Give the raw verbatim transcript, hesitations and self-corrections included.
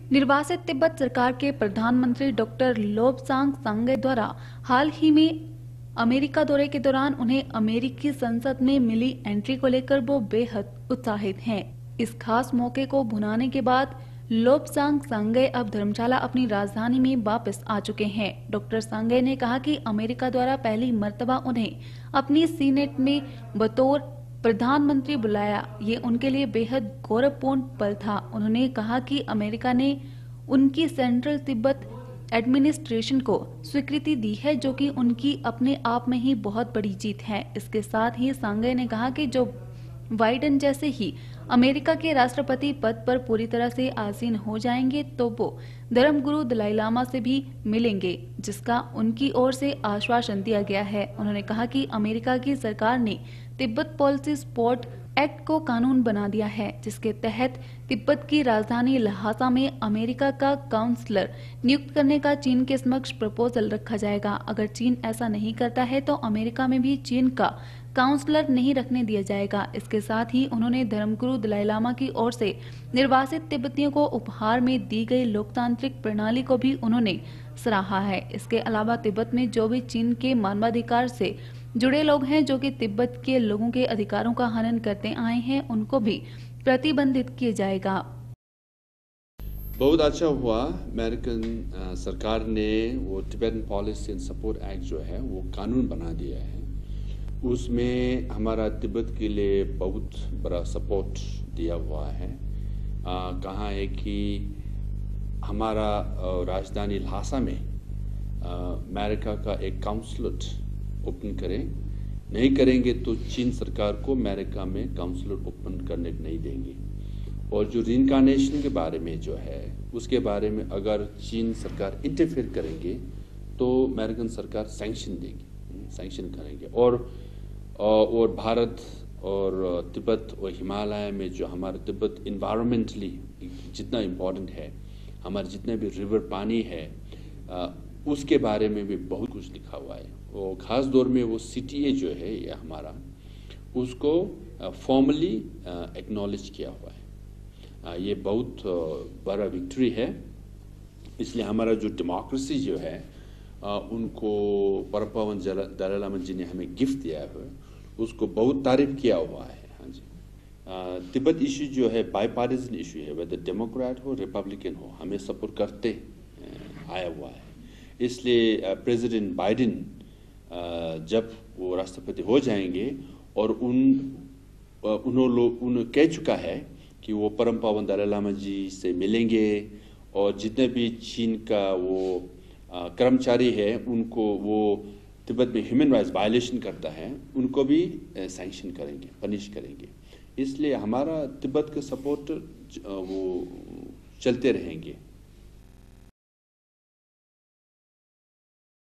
निर्वासित तिब्बत सरकार के प्रधानमंत्री डॉक्टर लोब्सांग सांगे द्वारा हाल ही में अमेरिका दौरे के दौरान उन्हें अमेरिकी संसद में मिली एंट्री को लेकर वो बेहद उत्साहित हैं। इस खास मौके को भुनाने के बाद लोब्सांग सांगे अब धर्मशाला अपनी राजधानी में वापस आ चुके हैं। डॉक्टर सांगे ने कहा कि अमेरिका द्वारा पहली मर्तबा उन्हें अपनी सीनेट में बतौर प्रधानमंत्री बुलाया, ये उनके लिए बेहद गौरवपूर्ण पल था। उन्होंने कहा कि अमेरिका ने उनकी सेंट्रल तिब्बत एडमिनिस्ट्रेशन को स्वीकृति दी है, जो कि उनकी अपने आप में ही बहुत बड़ी जीत है। इसके साथ ही सांगे ने कहा कि जो बाइडेन जैसे ही अमेरिका के राष्ट्रपति पद पर पूरी तरह से आसीन हो जाएंगे तो वो धर्मगुरु दलाई लामा से भी मिलेंगे, जिसका उनकी ओर से आश्वासन दिया गया है। उन्होंने कहा कि अमेरिका की सरकार ने तिब्बत पॉलिसी सपोर्ट एक्ट को कानून बना दिया है, जिसके तहत तिब्बत की राजधानी ल्हासा में अमेरिका का काउंसलर नियुक्त करने का चीन के समक्ष प्रपोजल रखा जाएगा। अगर चीन ऐसा नहीं करता है तो अमेरिका में भी चीन का काउंसलर नहीं रखने दिया जाएगा। इसके साथ ही उन्होंने धर्मगुरु दलाई लामा की ओर से निर्वासित तिब्बतियों को उपहार में दी गई लोकतांत्रिक प्रणाली को भी उन्होंने सराहा है। इसके अलावा तिब्बत में जो भी चीन के मानवाधिकार से जुड़े लोग हैं, जो कि तिब्बत के लोगों के अधिकारों का हनन करते आए हैं, उनको भी प्रतिबंधित किया जाएगा। बहुत अच्छा हुआ अमेरिकन सरकार ने वो Tibetan policy and support act जो है वो कानून बना दिया है। उसमें हमारा तिब्बत के लिए बहुत बड़ा सपोर्ट दिया हुआ है। आ, कहा है कि हमारा राजधानी ल्हासा में अमेरिका का एक काउंसलेट ओपन करें, नहीं करेंगे तो चीन सरकार को अमेरिका में काउंसलेट ओपन करने नहीं देंगे। और जो रीइंकार्नेशन के बारे में जो है उसके बारे में अगर चीन सरकार इंटरफेयर करेंगे तो अमेरिकन सरकार सैंक्शन देंगे, सैंक्शन करेंगे। और और भारत और तिब्बत और हिमालय में जो हमारा तिब्बत इन्वायरमेंटली जितना इम्पोर्टेंट है, हमारे जितने भी रिवर पानी है, उसके बारे में भी बहुत कुछ लिखा हुआ है। और ख़ास दौर में वो सी टी ए जो है ये हमारा, उसको फॉर्मली एक्नॉलेज किया हुआ है। ये बहुत बड़ा विक्ट्री है। इसलिए हमारा जो डेमोक्रेसी जो है उनको परम पावन दलाई लामा जी ने हमें गिफ्ट दिया है, उसको बहुत तारीफ किया हुआ है। हाँ जी, तिब्बत इशू जो है बाईपार्टिजन इशू है, वेदर डेमोक्रेट हो रिपब्लिकन हो, हमें सपोर्ट करते आया हुआ है। इसलिए प्रेसिडेंट बाइडेन जब वो राष्ट्रपति हो जाएंगे और उन उन्होंने लोग उन्होंने कह चुका है कि वो परम पावन दलाई लामा जी से मिलेंगे और जितने भी चीन का वो कर्मचारी है उनको वो तिब्बत में ह्यूमन राइट्स वायलेशन करता है उनको भी सैंक्शन करेंगे, पनिश करेंगे। इसलिए हमारा तिब्बत का सपोर्ट वो चलते रहेंगे।